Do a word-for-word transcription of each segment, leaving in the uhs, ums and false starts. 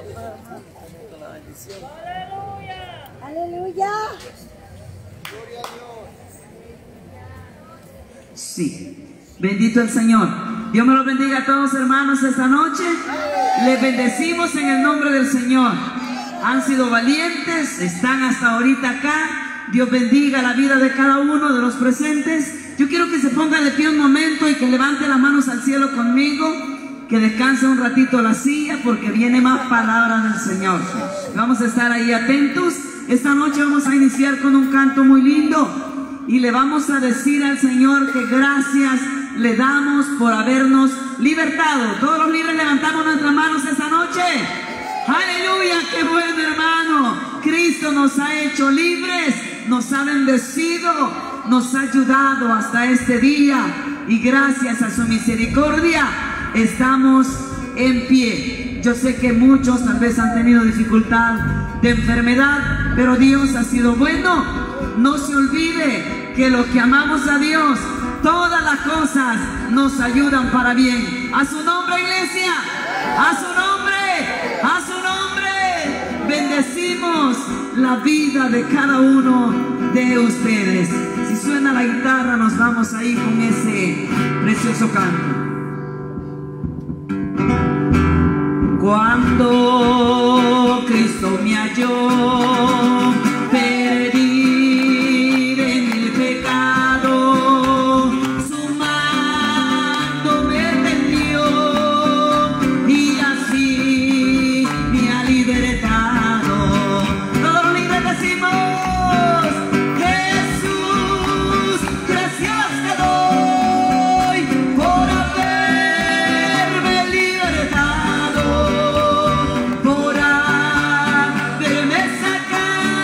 Aleluya. Sí, bendito el Señor. Dios me lo bendiga a todos, hermanos, esta noche. Les bendecimos en el nombre del Señor. Han sido valientes, están hasta ahorita acá. Dios bendiga la vida de cada uno de los presentes. Yo quiero que se ponga de pie un momento y que levante las manos al cielo conmigo, que descanse un ratito la silla, porque viene más palabra del Señor. Vamos a estar ahí atentos. Esta noche vamos a iniciar con un canto muy lindo y le vamos a decir al Señor que gracias le damos por habernos libertado. Todos los libres levantamos nuestras manos esta noche. ¡Aleluya! ¡Qué bueno, hermano! Cristo nos ha hecho libres, nos ha bendecido, nos ha ayudado hasta este día, y gracias a su misericordia estamos en pie. Yo sé que muchos tal vez han tenido dificultad de enfermedad, pero Dios ha sido bueno. No se olvide que los que amamos a Dios, todas las cosas nos ayudan para bien. A su nombre, iglesia, a su nombre, a su nombre. Bendecimos la vida de cada uno de ustedes. Si suena la guitarra, nos vamos ahí con ese precioso canto. Cuando Cristo me halló perdido en el pecado, su mano me tendió y así me ha libertado. Todos los libres decimos: Jesús, gracias te doy por haberme libertado, por haberme sacado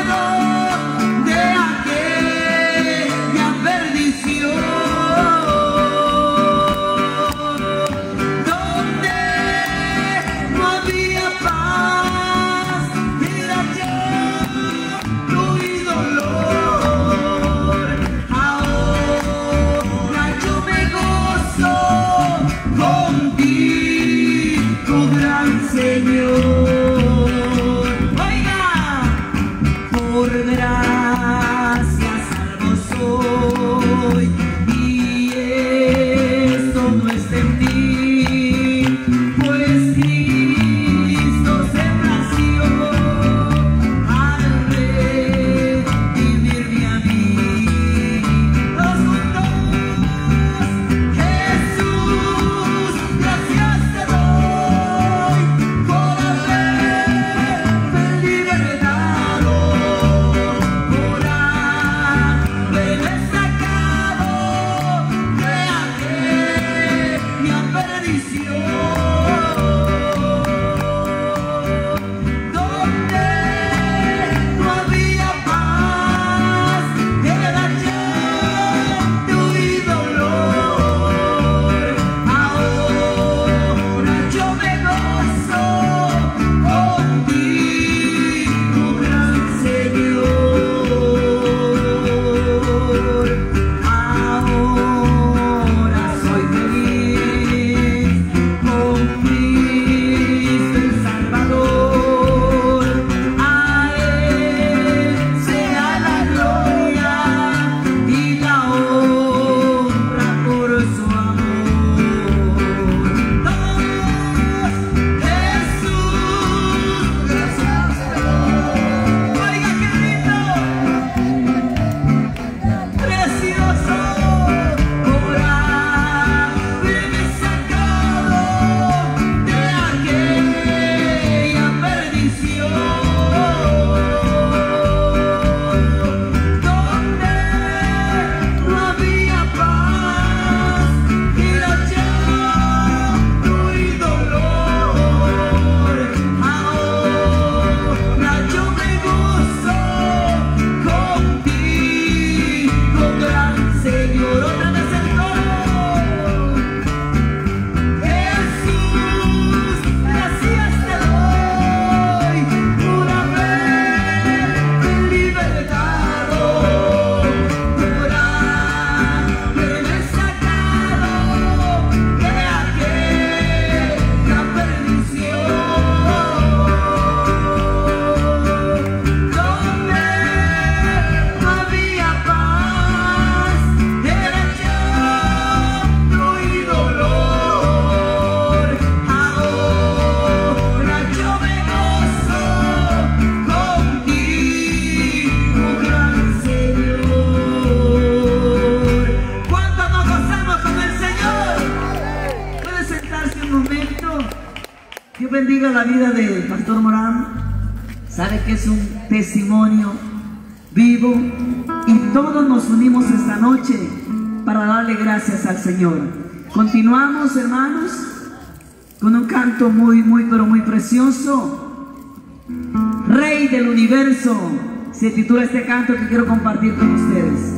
Dios bendiga la vida del Pastor Morán. Sabe que es un testimonio vivo y todos nos unimos esta noche para darle gracias al Señor. Continuamos, hermanos, con un canto muy, muy, pero muy precioso. Rey del universo se titula este canto que quiero compartir con ustedes.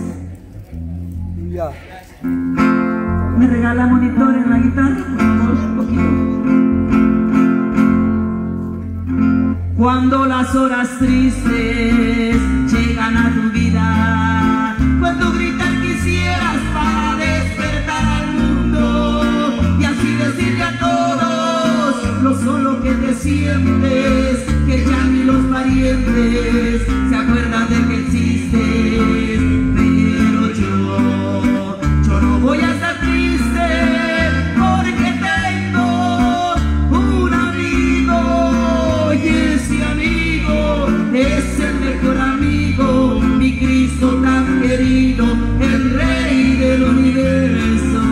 ¿Me regala monitor en la guitarra? Por favor, un poquito. Cuando las horas tristes llegan a tu vida, cuando gritar quisieras para despertar al mundo y así decirle a todos lo solo que te sientes, que ya ni los parientes se acuerdan de que existes. Pero yo, yo no voy a estar triste porque tengo un amigo y ese amigo es el mejor amigo, mi Cristo tan querido, el Rey del universo.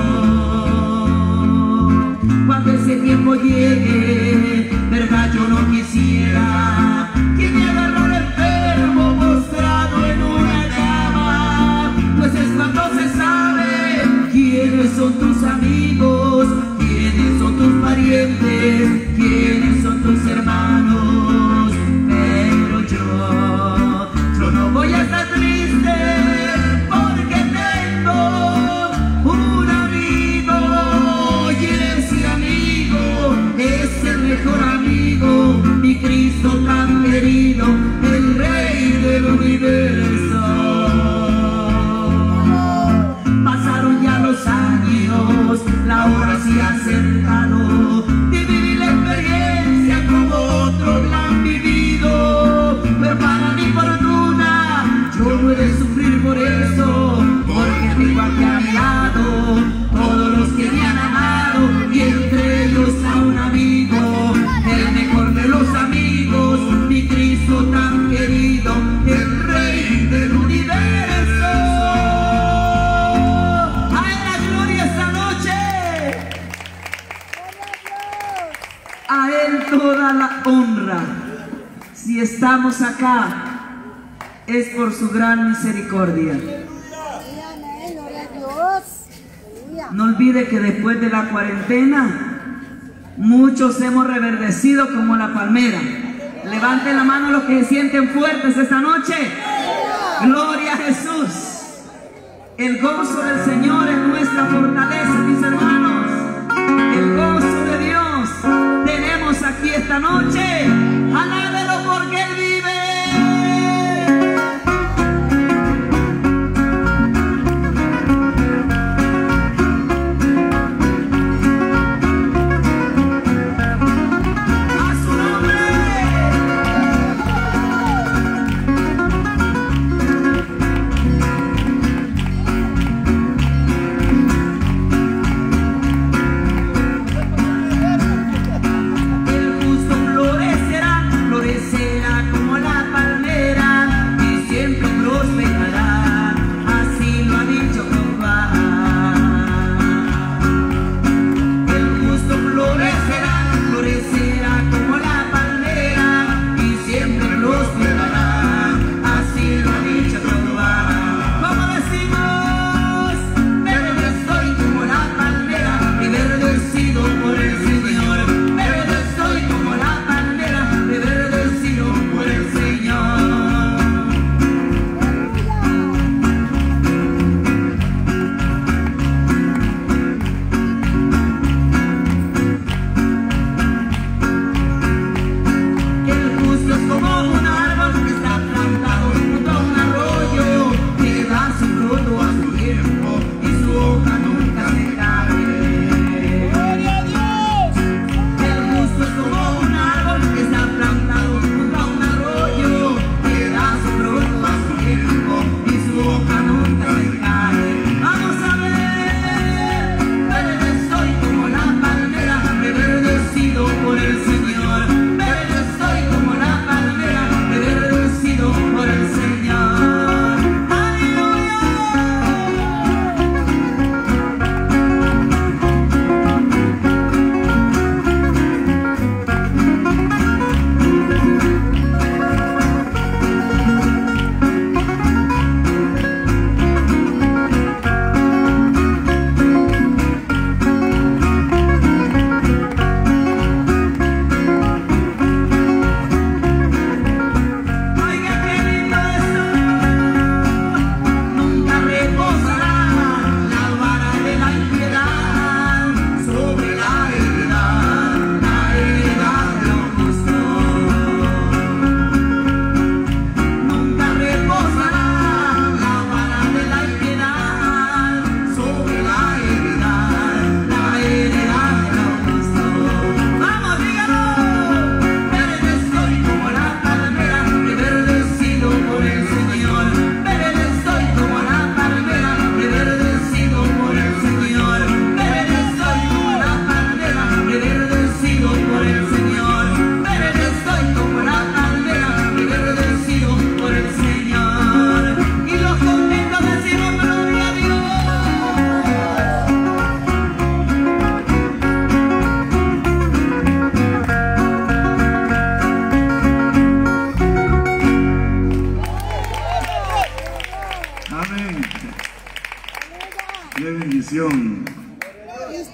Cuando ese tiempo llegue, verdad yo no quisiera que me agarró el enfermo postrado en una cama, pues es cuando se sabe quiénes son tus amigos, quiénes son tus parientes, quiénes son tus hermanos. Pero yo, yo no voy a estar triste porque tengo un amigo y ese amigo es el mejor amigo, mi Cristo tan querido, el Rey del universo. Pasaron ya los años, la hora se ha acercado de vivir la experiencia como otros la han vivido, pero para mi fortuna yo no he de sufrir por eso, porque tengo aquí a mi lado todos los que me han amado y entre ellos a un amigo, el mejor de los amigos, mi Cristo tan querido, el Rey del universo. A él la gloria esta noche, a él toda la honra. Si estamos acá es por su gran misericordia. No olvide que después de la cuarentena muchos hemos reverdecido como la palmera. Levanten la mano los que se sienten fuertes esta noche. Gloria a Jesús. El gozo del Señor es nuestra fortaleza, mis hermanos. El gozo de Dios tenemos aquí esta noche. Alábelo porque Él vive.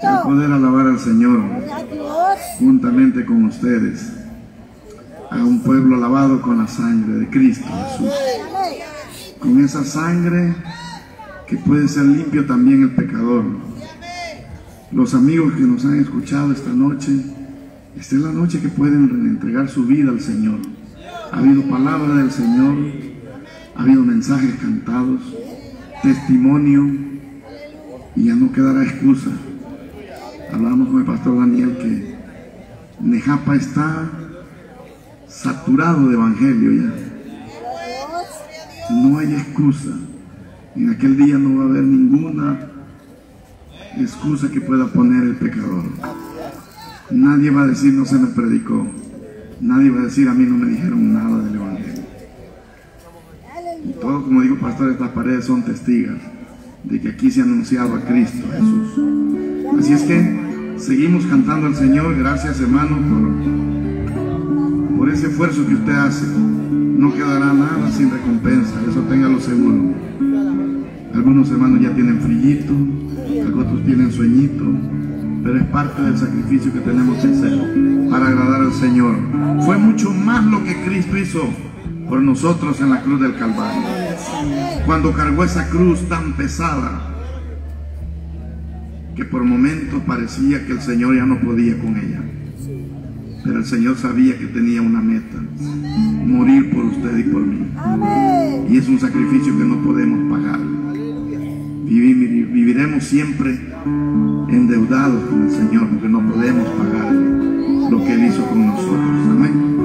el poder alabar al Señor juntamente con ustedes, a un pueblo lavado con la sangre de Cristo Jesús, con esa sangre que puede ser limpio también el pecador. Los amigos que nos han escuchado esta noche, esta es la noche que pueden entregar su vida al Señor. Ha habido palabra del Señor, ha habido mensajes cantados, testimonio, y ya no quedará excusa. Hablábamos con el pastor Daniel que Nejapa está saturado de evangelio ya. No hay excusa. En aquel día no va a haber ninguna excusa que pueda poner el pecador. Nadie va a decir no se me predicó. Nadie va a decir a mí no me dijeron nada del evangelio. Y todo, como digo pastor, estas paredes son testigos de que aquí se ha anunciado a Cristo Jesús. Así es que seguimos cantando al Señor. Gracias, hermano, por, por ese esfuerzo que usted hace. No quedará nada sin recompensa, eso téngalo seguro. Algunos hermanos ya tienen frillito, otros tienen sueñito, pero es parte del sacrificio que tenemos que hacer para agradar al Señor. Fue mucho más lo que Cristo hizo por nosotros en la cruz del Calvario. Cuando cargó esa cruz tan pesada que por momentos parecía que el Señor ya no podía con ella, pero el Señor sabía que tenía una meta: morir por usted y por mí. Y es un sacrificio que no podemos pagar. Vivir, viviremos siempre endeudados con el Señor, porque no podemos pagar lo que Él hizo con nosotros. Amén.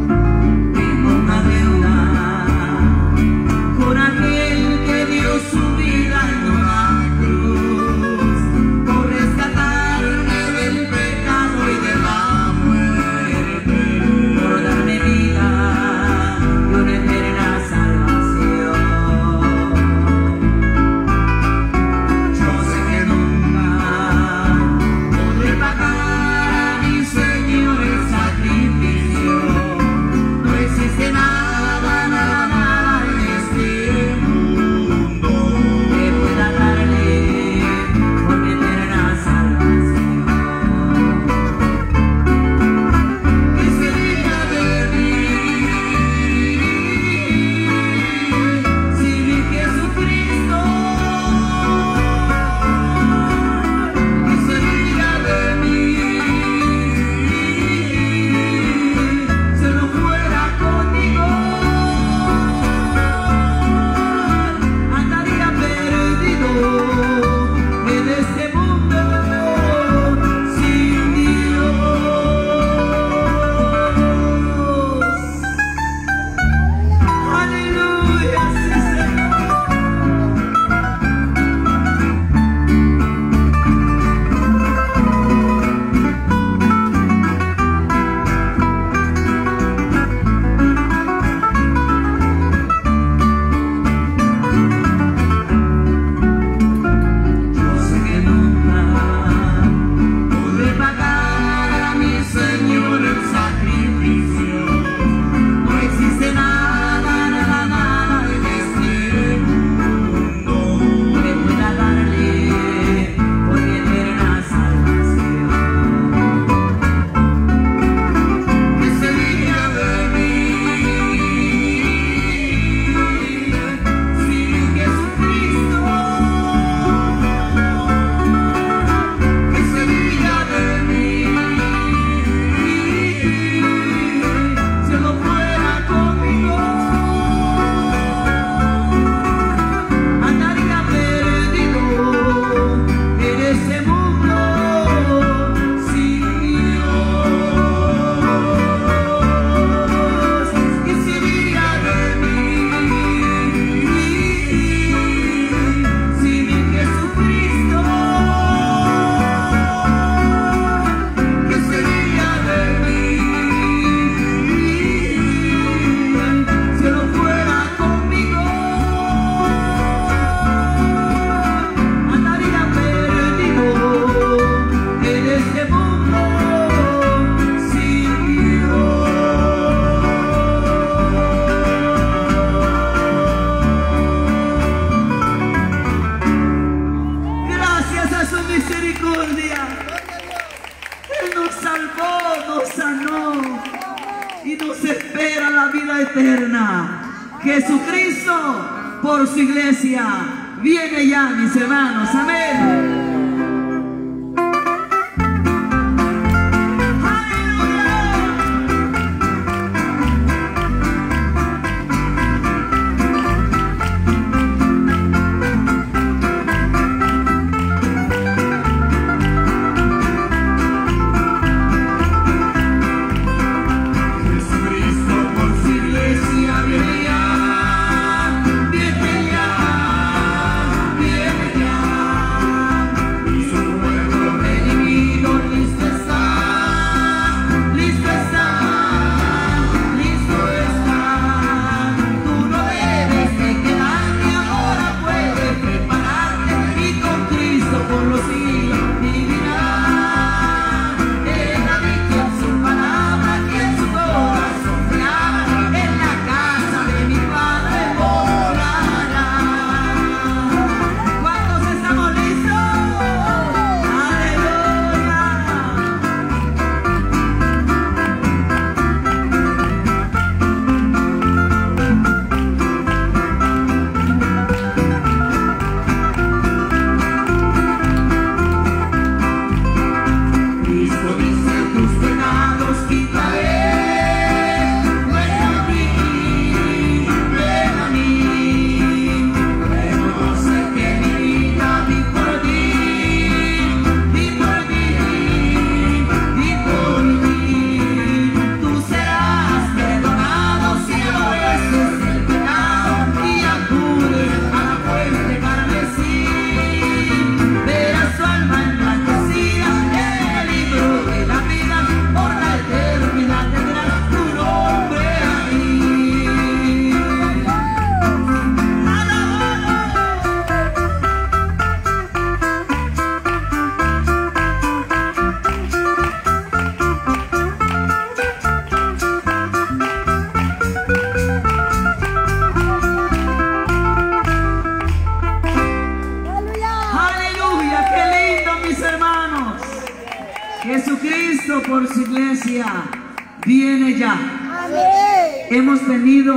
Por aquel que dio su nos espera la vida eterna. Jesucristo por su iglesia viene ya, mis hermanos. Amén. Jesucristo por su iglesia viene ya. Amén. Hemos tenido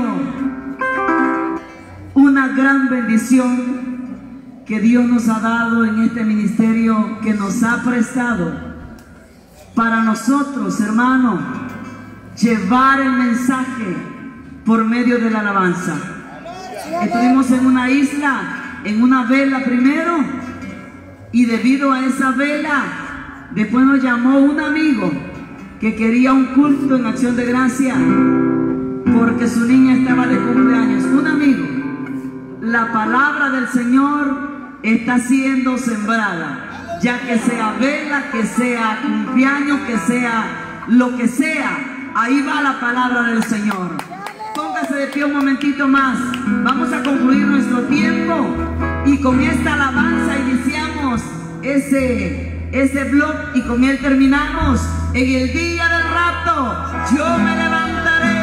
una gran bendición que Dios nos ha dado en este ministerio, que nos ha prestado para nosotros, hermanos, llevar el mensaje por medio de la alabanza. Estuvimos en una isla, en una vela primero, y debido a esa vela, después nos llamó un amigo que quería un culto en acción de gracia porque su niña estaba de cumpleaños. Un amigo. La palabra del Señor está siendo sembrada, ya que sea vela, que sea cumpleaños, que sea lo que sea, ahí va la palabra del Señor. Póngase de pie un momentito más. Vamos a concluir nuestro tiempo y con esta alabanza iniciamos ese, ese blog y con él terminamos. En el día del rapto yo me levantaré.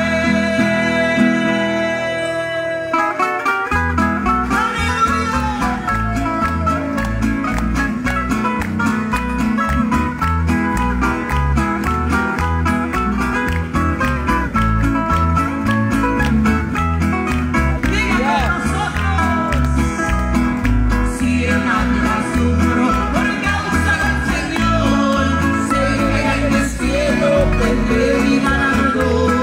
Pues le digan algo.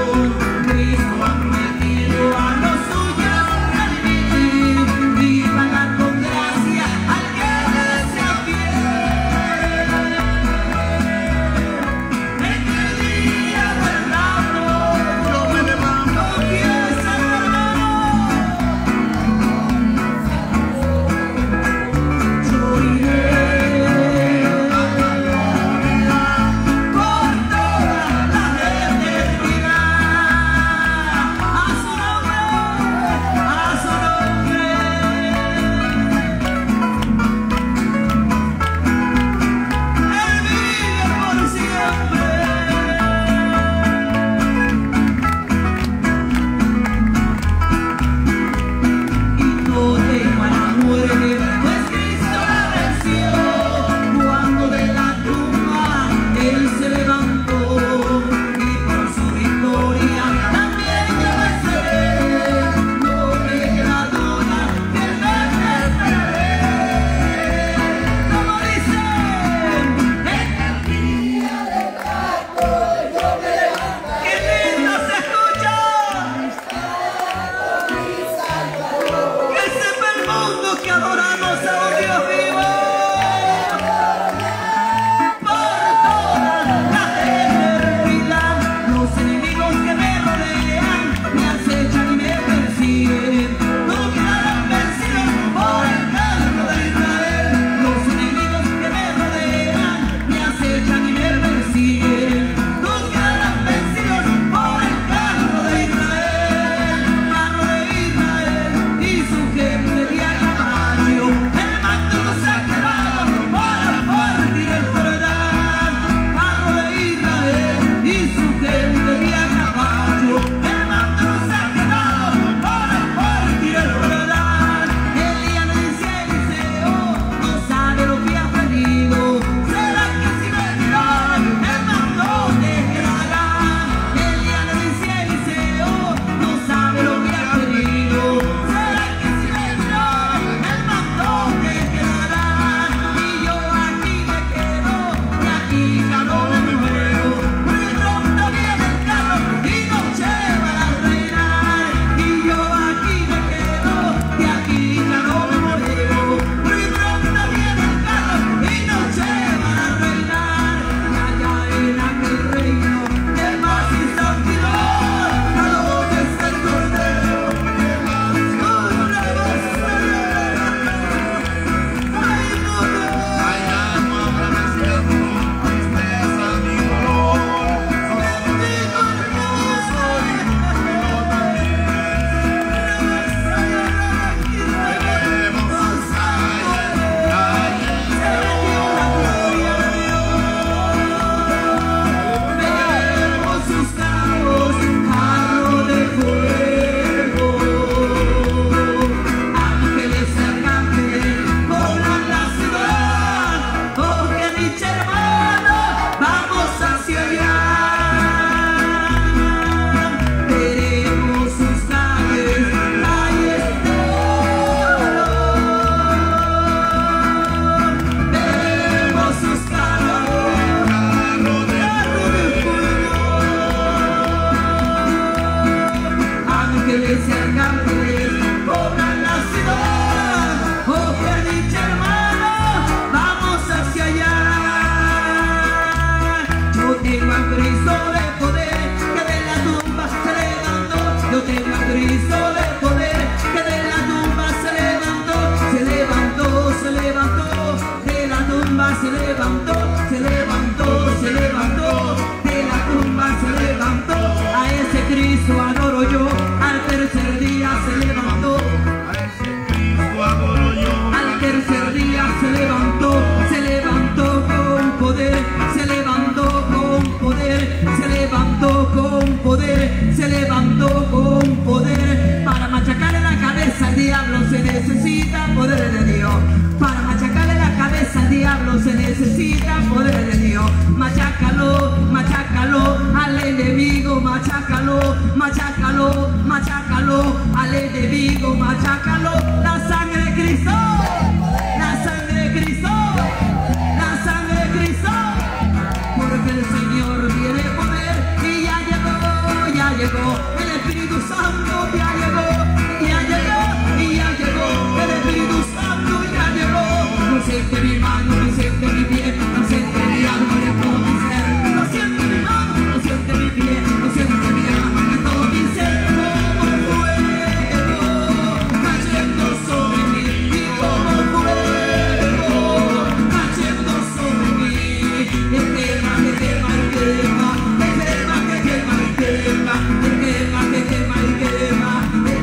levantó con poder. Para machacarle la cabeza al diablo se necesita poder de Dios. Para machacarle la cabeza al diablo se necesita poder de Dios. Machácalo, machácalo al enemigo, machácalo, machácalo, machácalo al enemigo, machácalo. La sangre de Cristo, la sangre de Cristo, la sangre de Cristo, porque el Señor tiene poder y ya llegó, ya llegó, el Espíritu Santo ya llegó, ya llegó, y ya llegó, el Espíritu Santo ya llegó. No siente mi mano, no siente mi pie, no siente mi alma y todo mi ser, no siente mi mano, no siente mi pie, no siente mi alma y todo mi ser, como fuego cayendo sobre mí, y como fuego cayendo sobre mí, el quema, que quema, el quema, el quema, que quema, el quema, el quema, que quema, el quema, el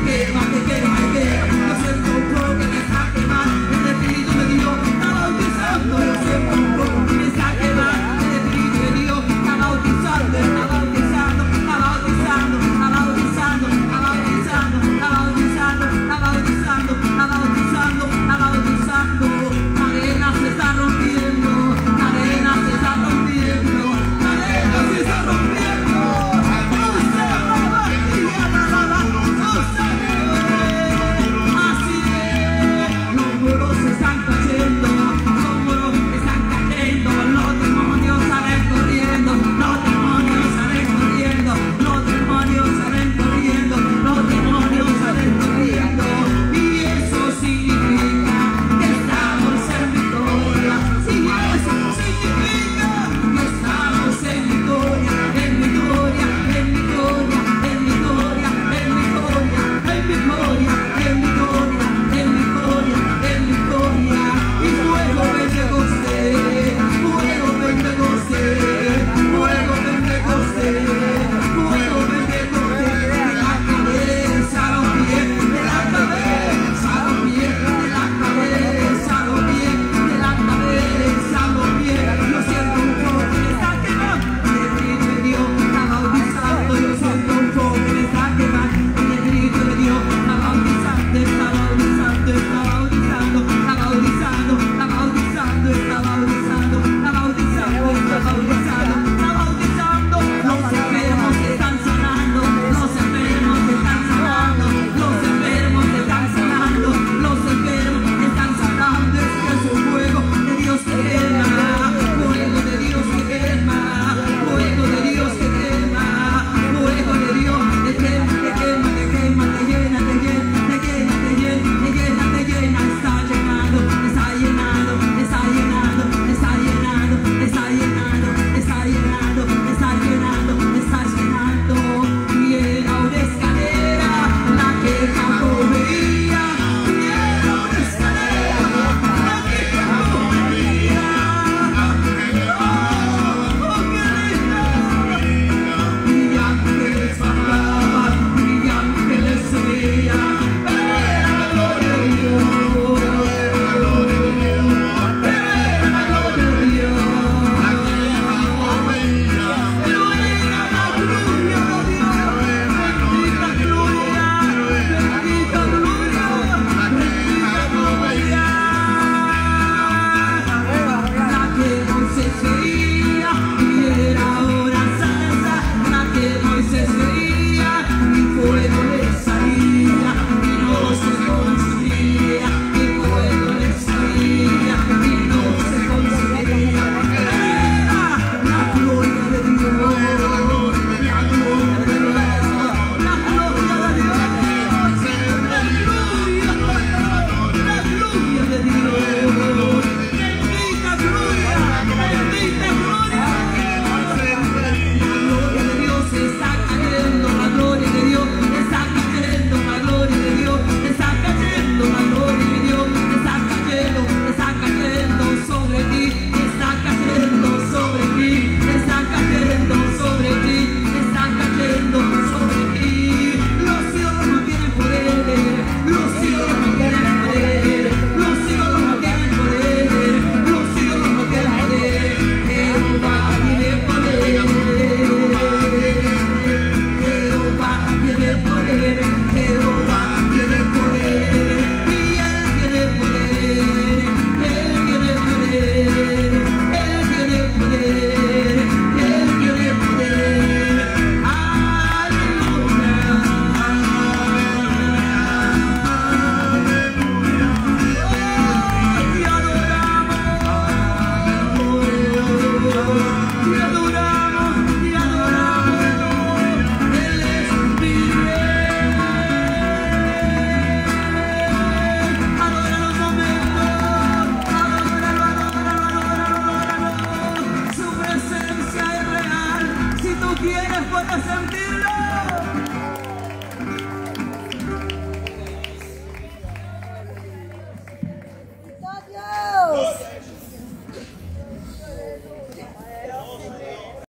la santidad.